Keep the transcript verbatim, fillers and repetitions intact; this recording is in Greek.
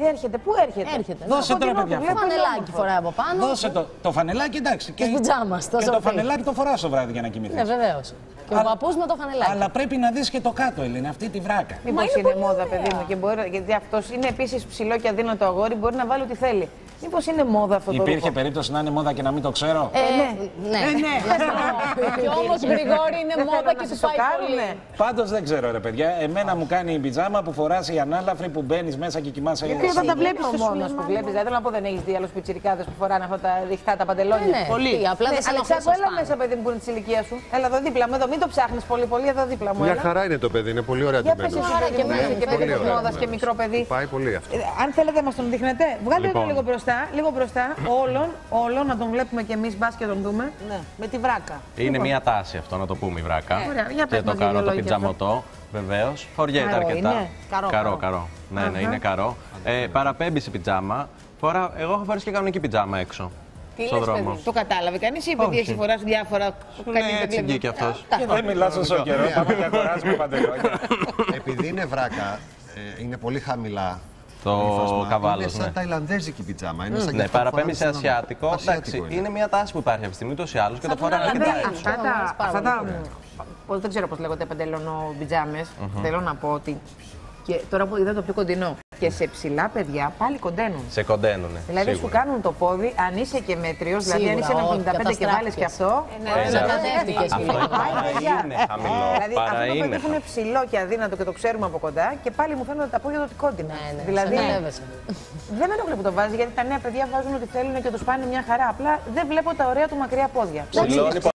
έρχεται. Πού έρχεται. Έρχεται. Δώσε τώρα, παιδιά. Το φανελάκι φοράει από πάνω. Δώσε το, το φανελάκι, εντάξει. Και πιτζάμας. Και το φανελάκι το φοράς το βράδυ για να κοιμηθείς. Ναι, βεβαίως. Και ο παππούς με το φανελάκι. Αλλά πρέπει να δεις και το κάτω, Ελένη, αυτή τη βράκα. Μήπως είναι, είναι μόδα, παιδί μου, και μπορεί, γιατί αυτός είναι επίσης ψηλό και αδύνατο αγόρι, μπορεί να βάλει ό,τι θέλει. Μήπως είναι μόδα αυτό το Υπήρχε ρούχο. περίπτωση να είναι μόδα και να μην το ξέρω. Ε, ναι. ναι. Ε, ναι. Και όμως Γρηγόρη είναι μόδα και του πάει πολύ. Πάντως δεν ξέρω, ρε παιδιά. Εμένα μου κάνει η πιτζάμα που φοράς η ανάλαφρη που μπαίνεις μέσα και κοιμάσαι. Γιατί όταν τα βλέπεις ο μόνος που βλέπεις, δεν θέλω να πω δεν έχεις δει άλλους πιτσιρικάδες που φοράνε αυτά τα ρηχτά τα παντελόνια. Ναι, πολύ. Απλά δεν σε Αλεξάνδρου, έλα μέσα, παιδί μου, που είναι της ηλικίας σου. Έλα εδώ δίπλα μου, εδώ μην το ψάχνεις πολύ, πολύ εδώ δίπλα μου. Μια χαρά είναι το παιδί, είναι πολύ ωραία Για ντυμένο. πες εσύ, παιδί μου, και παιδί της μόδας και μικρό παιδί. Πάει πολύ αυτό. Αν θέλετε, μας τον δείχνετε. Βγάλτε τον λίγο μπροστά, λίγο μπροστά. Όλον, όλον, να τον βλέπουμε κι εμείς, μπας και τον δούμε. Ναι, με τη βράκα. Είναι μια τάση αυτό, να το πούμε η βράκα. Ωραία, για πες Και το μας δύο καρό, το λόγια πιτζαμωτό, βεβαίως. Χωριέται Καρό αρκετά. είναι. Καρό, καρό. καρό. καρό. Ναι, ναι, είναι καρό. Ε, παραπέμπει σε πιτζάμα. Φορά, εγώ έχω φορέσει και κανονική πιτζάμα έξω. Τι στον λες, δρόμο. παιδί, το κατάλαβε κανείς ή επειδή Όχι. έχει φοράσει διάφορα. Ναι, έτσι βγήκε αυτός. Και δεν μιλάς όσο καιρό, πάμε και αγοράζουμε παντελόνια. Επειδή είναι βράκα, ε, είναι πολύ χαμηλά. Το ύφασμα, καβάλος, είναι σαν ναι. ταϊλανδέζικη πιτζάμα. Είναι σαν και Ναι, αυτό που παραπέμπει σε φοράμε στην ασιάτικο. Ασιάτικο Εντάξει, είναι. είναι μια τάση που υπάρχει αυτή τη στιγμή ούτως ή άλλως και το τον φοράνε άλλα αρκετά δεν έξω. Αυτά τα, αυτά τα πώς, δεν ξέρω πώς λέγονται παντελόνο μπιτζάμες. Θέλω να πω ότι. Και τώρα που είδα το πιο κοντινό. Και σε ψηλά παιδιά πάλι κοντένουν. Σε κοντένουνε. Δηλαδή σου σίγουρα. κάνουν το πόδι, αν είσαι και μέτριος, δηλαδή αν Σίγουρα, είσαι ένα όχι, εβδομήντα πέντε και βάλεις και αυτό. Ε, Ανακατεύτηκες. Αυτό είναι χαμηλό. Δηλαδή Παρά αυτό το είναι παιδί που είναι ψηλό και αδύνατο και το ξέρουμε από κοντά και πάλι μου φαίνονται τα πόδια του ότι κόντινα. Δηλαδή δεν με ενοχλεί που το βάζει γιατί τα νέα παιδιά βάζουν ό,τι θέλουν και τους πάνε μια χαρά. Απλά δεν βλέπω τα ωραία του μακριά πόδια.